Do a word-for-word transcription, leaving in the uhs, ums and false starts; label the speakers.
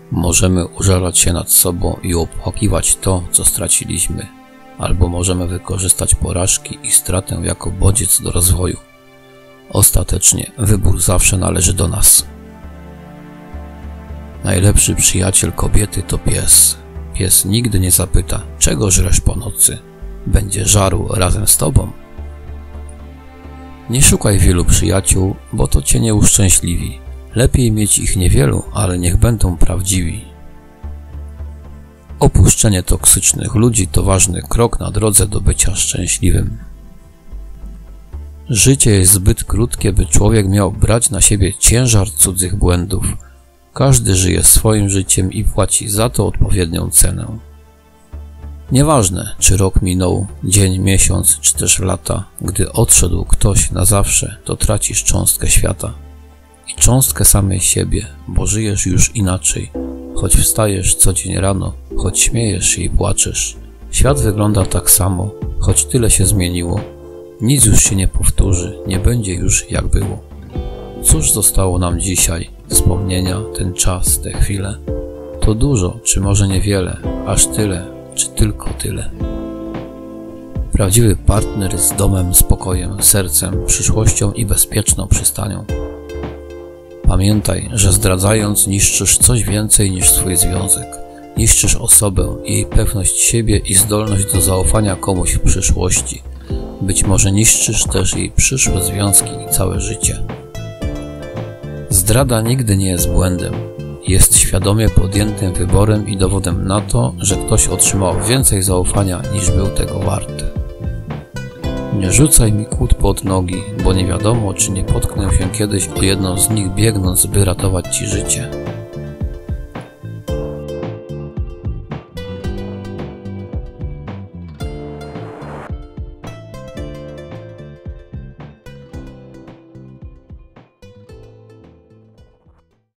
Speaker 1: Możemy użalać się nad sobą i opłakiwać to, co straciliśmy, albo możemy wykorzystać porażki i stratę jako bodziec do rozwoju. Ostatecznie wybór zawsze należy do nas. Najlepszy przyjaciel kobiety to pies. Pies nigdy nie zapyta, czego żresz po nocy. Będzie żarł razem z tobą. Nie szukaj wielu przyjaciół, bo to cię nie uszczęśliwi. Lepiej mieć ich niewielu, ale niech będą prawdziwi. Opuszczenie toksycznych ludzi to ważny krok na drodze do bycia szczęśliwym. Życie jest zbyt krótkie, by człowiek miał brać na siebie ciężar cudzych błędów. Każdy żyje swoim życiem i płaci za to odpowiednią cenę. Nieważne, czy rok minął, dzień, miesiąc, czy też lata, gdy odszedł ktoś na zawsze, to tracisz cząstkę świata. I cząstkę samej siebie, bo żyjesz już inaczej. Choć wstajesz co dzień rano, choć śmiejesz się i płaczesz. Świat wygląda tak samo, choć tyle się zmieniło. Nic już się nie powtórzy, nie będzie już jak było. Cóż zostało nam dzisiaj? Wspomnienia, ten czas, te chwile. To dużo, czy może niewiele, aż tyle, czy tylko tyle. Prawdziwy partner z domem, spokojem, sercem, przyszłością i bezpieczną przystanią. Pamiętaj, że zdradzając niszczysz coś więcej niż swój związek. Niszczysz osobę, jej pewność siebie i zdolność do zaufania komuś w przyszłości. Być może niszczysz też jej przyszłe związki i całe życie. Zdrada nigdy nie jest błędem. Jest świadomie podjętym wyborem i dowodem na to, że ktoś otrzymał więcej zaufania niż był tego warty. Nie rzucaj mi kłód pod nogi, bo nie wiadomo, czy nie potknę się kiedyś o jedną z nich biegnąc, by ratować ci życie.